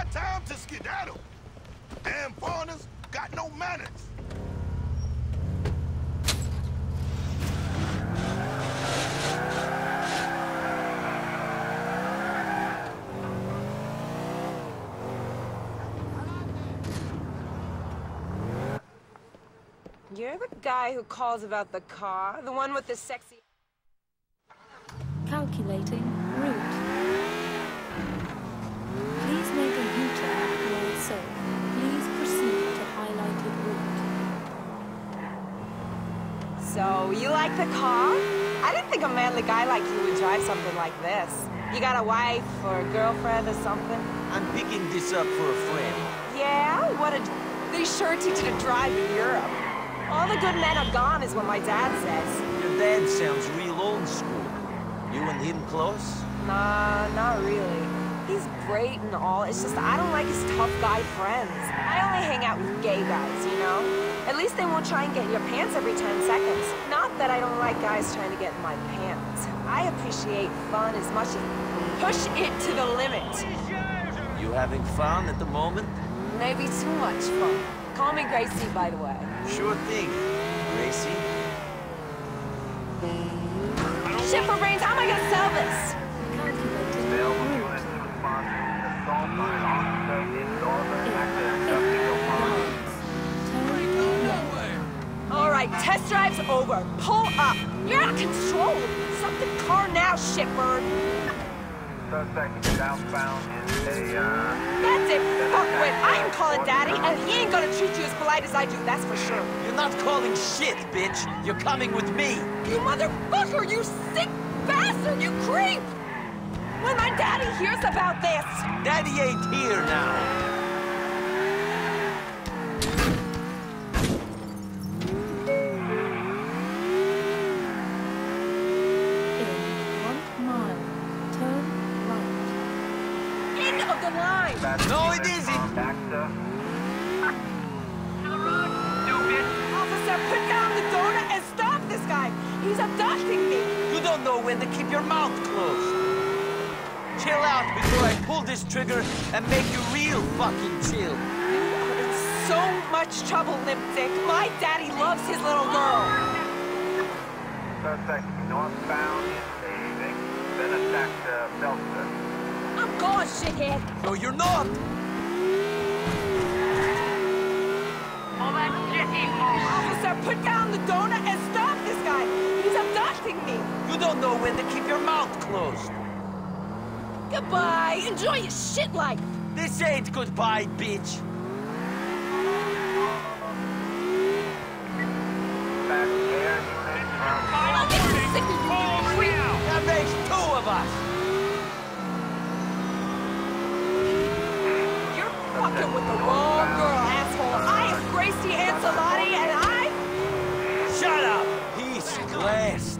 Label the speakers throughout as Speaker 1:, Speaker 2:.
Speaker 1: got time to skedaddle. Damn foreigners got no manners.
Speaker 2: You're the guy who calls about the car, the one with the sexy...
Speaker 3: Calculating route. Please make a U-turn while so. Please proceed to highlighted route.
Speaker 2: So, you like the car? I didn't think a manly guy like you would drive something like this. You got a wife or a girlfriend or something?
Speaker 4: I'm picking this up for a friend.
Speaker 2: Yeah? What a... They sure teach you to drive in Europe. All the good men are gone is what my dad says.
Speaker 4: Your dad sounds real old school. You and him close?
Speaker 2: Nah, not really. He's great and all, it's just I don't like his tough guy friends. I only hang out with gay guys, you know? At least they won't try and get in your pants every 10 seconds. Not that I don't like guys trying to get in my pants. I appreciate fun as much as push it to the limit.
Speaker 4: You having fun at the moment?
Speaker 2: Maybe too much fun. Call me Gracie, by the way.
Speaker 4: Sure thing, Gracie.
Speaker 2: Shit for brains, how am I gonna sell this? Alright, test drive's over. Pull up. You're out of control. Stop the car now, shitbird.
Speaker 5: Suspect is outbound in a,
Speaker 2: That's it, fuckwit. I am calling Daddy, and he ain't gonna treat you as polite as I do, that's for sure.
Speaker 4: You're not calling shit, bitch. You're coming with me.
Speaker 2: You motherfucker, you sick bastard, you creep! When my daddy hears about this...
Speaker 4: Daddy ain't here now.
Speaker 3: In 1 mile, turn right.
Speaker 2: End of the line!
Speaker 4: No, it isn't.
Speaker 2: Officer, put down the donut and stop this guy! He's abducting me!
Speaker 4: You don't know when to keep your mouth closed. Chill out before I pull this trigger and make you real fucking chill.
Speaker 2: You are in so much trouble, Lipstick. My daddy loves his little girl.
Speaker 5: Suspect northbound in a then attacked Belster.
Speaker 2: I'm gone, shithead.
Speaker 4: No, you're not.
Speaker 2: Officer, put down the donut and stop this guy! He's abducting me!
Speaker 4: You don't know when to keep your mouth closed.
Speaker 2: Goodbye! Enjoy your shit life!
Speaker 4: This ain't goodbye, bitch.
Speaker 5: Back air unit from
Speaker 2: I'll get you sick of you, creep!
Speaker 4: That makes 2 of us.
Speaker 2: You're fucking with the wrong girl, asshole! I am Gracie Ancelotti, and I...
Speaker 4: Shut up. He's glassed.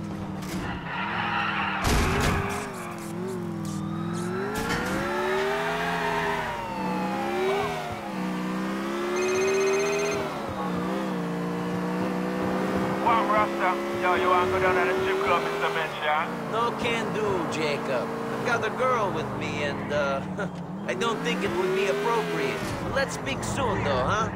Speaker 5: Yo, you wanna go down to the strip club in Dementia?
Speaker 4: No can do, Jacob. I've got a girl with me and, I don't think it would be appropriate. Let's speak soon, though, huh?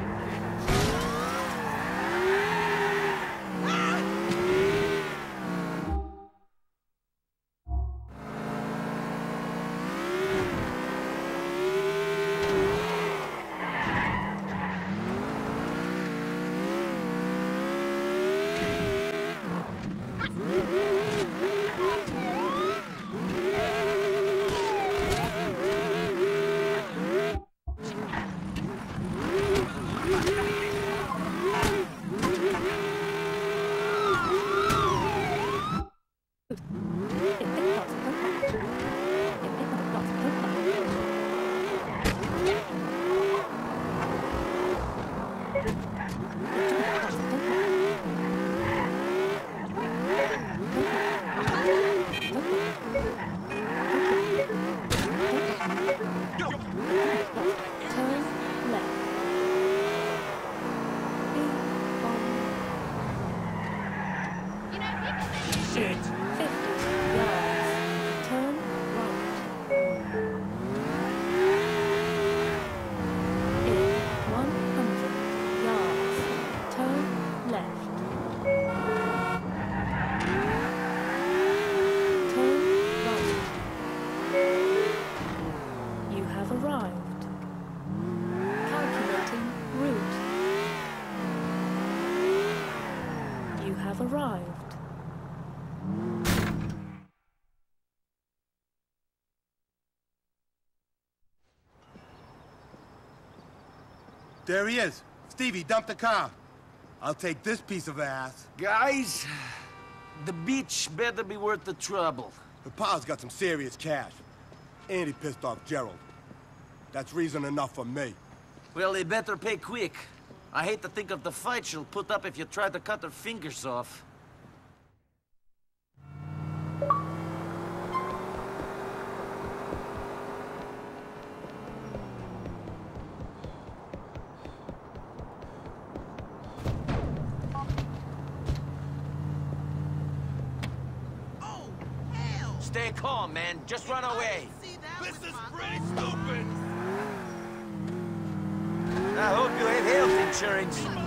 Speaker 3: arrived. Calculating route. You have arrived.
Speaker 1: There he is. Stevie, dump the car. I'll take this piece of ass.
Speaker 4: Guys, the beach better be worth the trouble.
Speaker 1: The pa's got some serious cash. And he pissed off Gerald. That's reason enough for me.
Speaker 4: Well, they better pay quick. I hate to think of the fight she'll put up if you try to cut her fingers off. Stay calm, man. Just run away.
Speaker 1: This is pretty stupid!
Speaker 4: I hope you have health insurance.